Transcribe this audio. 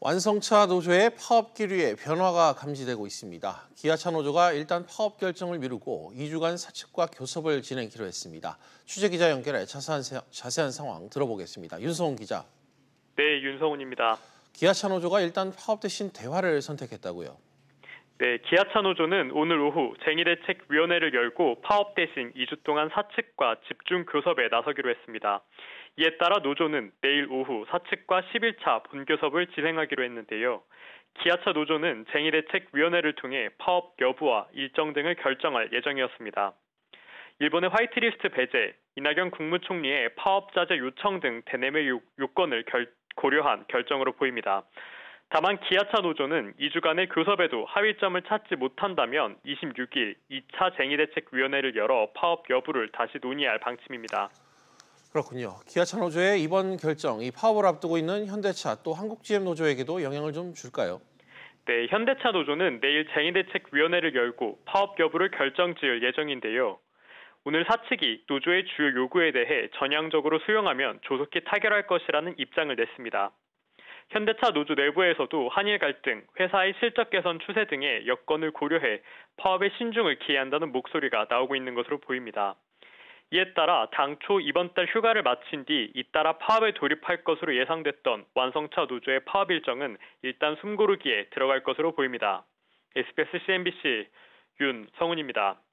완성차 노조의 파업 기류에 변화가 감지되고 있습니다. 기아차 노조가 일단 파업 결정을 미루고 2주간 사측과 교섭을 진행키로 했습니다. 취재기자 연결해 자세한 상황 들어보겠습니다. 윤성훈 기자. 네, 윤성훈입니다. 기아차 노조가 일단 파업 대신 대화를 선택했다고요? 네, 기아차 노조는 오늘 오후 쟁의대책위원회를 열고 파업 대신 2주 동안 사측과 집중 교섭에 나서기로 했습니다. 이에 따라 노조는 내일 오후 사측과 10일차 본교섭을 진행하기로 했는데요. 기아차 노조는 쟁의대책위원회를 통해 파업 여부와 일정 등을 결정할 예정이었습니다. 일본의 화이트리스트 배제, 이낙연 국무총리의 파업 자제 요청 등 대내외 요건을 고려한 결정으로 보입니다. 다만 기아차 노조는 2주간의 교섭에도 합의점을 찾지 못한다면 26일 2차 쟁의대책위원회를 열어 파업 여부를 다시 논의할 방침입니다. 그렇군요. 기아차 노조의 이번 결정, 이 파업을 앞두고 있는 현대차 또 한국GM 노조에게도 영향을 좀 줄까요? 네, 현대차 노조는 내일 쟁의대책위원회를 열고 파업 여부를 결정지을 예정인데요. 오늘 사측이 노조의 주요 요구에 대해 전향적으로 수용하면 조속히 타결할 것이라는 입장을 냈습니다. 현대차 노조 내부에서도 한일 갈등, 회사의 실적 개선 추세 등의 여건을 고려해 파업에 신중을 기해야 한다는 목소리가 나오고 있는 것으로 보입니다. 이에 따라 당초 이번 달 휴가를 마친 뒤 잇따라 파업에 돌입할 것으로 예상됐던 완성차 노조의 파업 일정은 일단 숨고르기에 들어갈 것으로 보입니다. SBS CNBC 윤성훈입니다.